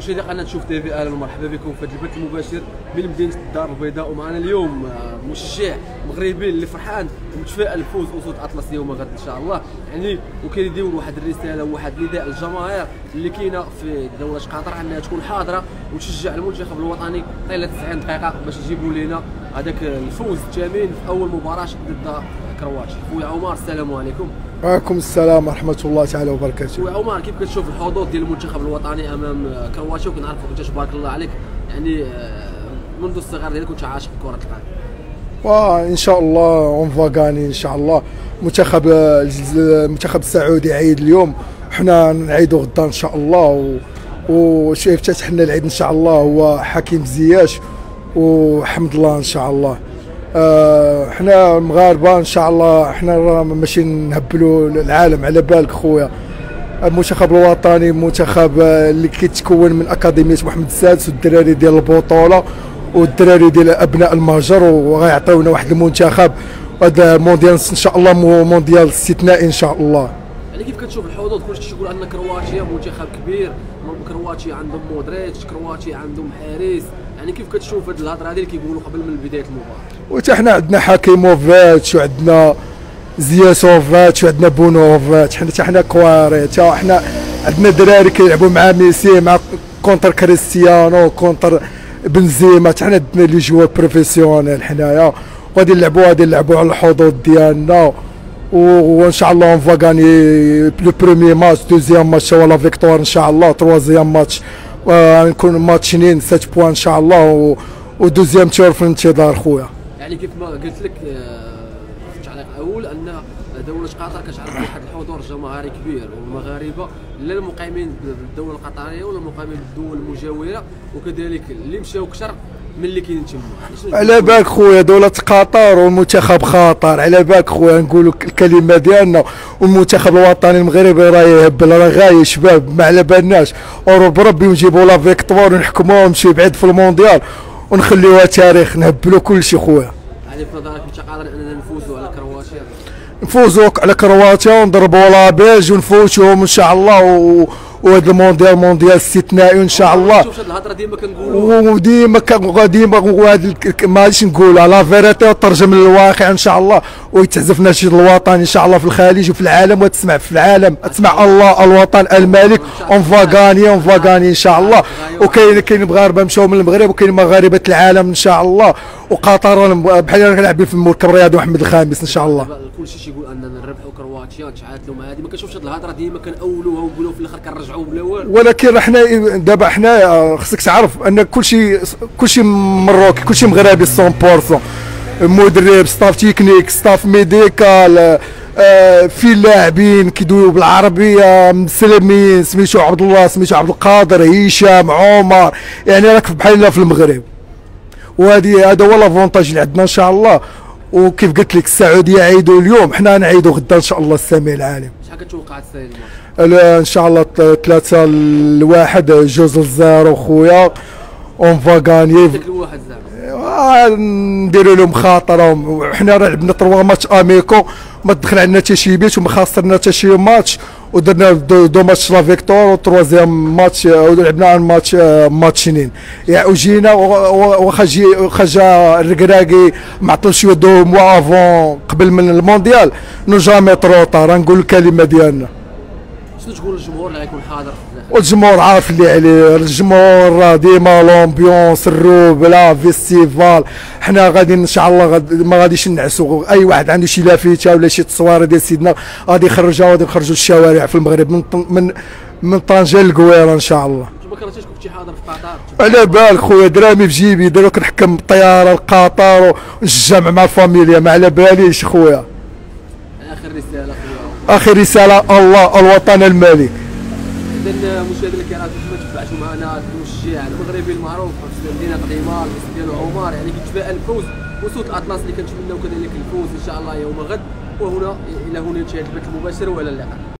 مشاهدي قناه شوف تيفي، اهلا ومرحبا بكم في هذا البث المباشر من مدينه الدار البيضاء. ومعنا اليوم مشجع مغربي اللي فرحان ومتفائل بفوز اسود اطلس اليوم غد ان شاء الله يعني، وكيدير واحد الرساله وواحد النداء للجماهير اللي كاينه في دوله قطر انها تكون حاضره وتشجع المنتخب الوطني طيله 90 دقيقه باش يجيبوا لنا هذاك الفوز الثمين في اول مباراه ضد كرواتيا. خويا عمر السلام عليكم. وعليكم السلام ورحمة الله تعالى وبركاته. خويا عمر، كيف كتشوف الحظوظ ديال المنتخب الوطني امام كرواتيا؟ وكنعرفوك انت تبارك الله عليك يعني منذ الصغر ديالك كنت عاشق كرة القدم. وان شاء الله اون فا غاني ان شاء الله. المنتخب السعودي عيد اليوم، حنا نعيدوا غدا ان شاء الله. وشايف حنا العيد ان شاء الله هو حكيم زياش وحمد الله ان شاء الله. حنا المغاربه ان شاء الله، حنا ماشي نهبلوا العالم على بالك خويا. المنتخب الوطني منتخب اللي كيتكون من اكاديميه محمد السادس والدراري ديال البطوله والدراري ديال ابناء المهجر، وغيعطيونا واحد المنتخب. هذا المونديال ان شاء الله مونديال استثنائي ان شاء الله. يعني كيف كتشوف الحظوظ؟ كلشي تيقول ان كرواتيا منتخب كبير، كرواتيا عندهم مودريتش، كرواتيا عندهم حارس، يعني كيف كتشوف هذه الهضره هذه اللي كيقولوا قبل من بدايه المباراه؟ وحتى حنا عندنا حكيموفيتش وعندنا زياسوفيتش وعندنا بونوفيتش، حنا كواري، حنا عندنا دراري كيلعبوا مع ميسي، مع كونتر كريستيانو، كونتر بنزيما، حنا عندنا لي جوار بروفيسيونيل حنايا، وغادي نلعبوا على الحظوظ ديالنا. وان شاء الله اون فا غاني لو بروميي ماتش، دوزيام ماتش هو لا فيكتوار ان شاء الله، تروازيام ماتش نكون ماتشين 7 بوان ان شاء الله، ودوزيام تور في الانتظار خويا. يعني كيف ما قلت لك في التعليق الاول ان دوله قطر كتعرف واحد الحضور جماهيري كبير، والمغاربه لا المقيمين بالدوله القطريه ولا المقيمين بالدول المجاوره، وكذلك اللي مشاو اكثر من اللي كاين تما. على بالك خويا دولة قطر والمنتخب خطر، على بالك خويا نقولوا الكلمة ديالنا. والمنتخب الوطني المغربي راه يهبل، راه غاية شباب ما على بالناش، بربي نجيبوا لا فيكتوار ونحكموها ونمشيو بعيد في المونديال ونخليوها تاريخ، نهبلوا كلشي خويا. يعني في نظرك انت قادر اننا نفوزوا على كرواتيا؟ نفوزوا على كرواتيا ونضربوا لا بيج ونفوتوهم ان شاء الله، وهذا المونديال مونديال استثنائي ان شاء الله. شوف هذه الهضره ديما كنقولوا، وديما وهذا ما غاديش نقولها لا فيريتي وترجم للواقع ان شاء الله. ويتعزف نشيد الوطني ان شاء الله في الخليج وفي العالم، وتسمع في العالم، تسمع الله الوطن الملك. اون فا غاني ان شاء الله. وكاين مغاربه مشاو من المغرب، وكاين مغاربه العالم ان شاء الله. وقطر بحال كنلعب في المركب الرياضي محمد الخامس ان شاء الله. كلشي تيقول اننا نربحوا كرواتيا نتعادلوا مع هذه، ما كنشوفش هذه الهضره ديما كنأولوها ونقولوا في الاخر كنرجعوا بلا والو. ولكن حنا دابا حنا خصك تعرف ان كلشي مروكي، كلشي مغربي 100%. مدرب، ستاف تكنيك، ستاف ميديكال، في لاعبين كيدويو بالعربيه مسلمين، سميتو عبد الله، سميتو عبد القادر، هشام، عمر، يعني راك بحال في المغرب. هذا هو لافونتاج اللي عندنا ان شاء الله. وكيف قلت لك السعوديه عيدوا اليوم، حنا نعيدوا غدا ان شاء الله السميع العالم. شحال كتوقع تسالي الماتش؟ ان شاء الله 3-1، 2-0 خويا. اون فا غاني داك الواحد زعما نديروا لهم خاطرهم. حنا راه لعبنا 3 ماتش اميكو، ما دخل عندنا حتى شي بيت وما خسرنا حتى شي ماتش، ودرنا دو ماتش لا فيكتور، وتروازيام ماتش ولعبنا ان ماتشين. يعني وجينا واخا جا الركراكي معطل شويه 2 موا افون قبل من المونديال، نو جامي تروطا. راه نقول الكلمه ديالنا. شنو تقول للجمهور اللي غيكون حاضر؟ والجمهور عارف اللي عليه، الجمهور راه ديما لومبيونس، الروبلا، فيستيفال. حنا غادي ان شاء الله ما غاديش نعسوا. اي واحد عنده شي لافته ولا شي تصويره ديال سيدنا غادي يخرجها، وغادي نخرجوا الشوارع في المغرب من طنجه للقويره ان شاء الله. ما كرهتيش كنتي حاضر في قطر؟ على بالك خويا، درامي في جيبي، دابا كنحكم الطياره لقطر ونجمع مع الفاميليا، ما على باليش خويا. اخر رساله خويا. اخر رساله، الله الوطن الملك. اذا مشاهدينا الكرام، كما تبعتوا معنا المشجع المغربي المعروف في مدينه ديمار، الاسم ديالو عمر، يعني كيتفائل الفوز وصوت الاطلس اللي كنتمناو كذلك الفوز ان شاء الله يوم غد. وهنا الى هنا انتهى البث المباشر، والى اللقاء.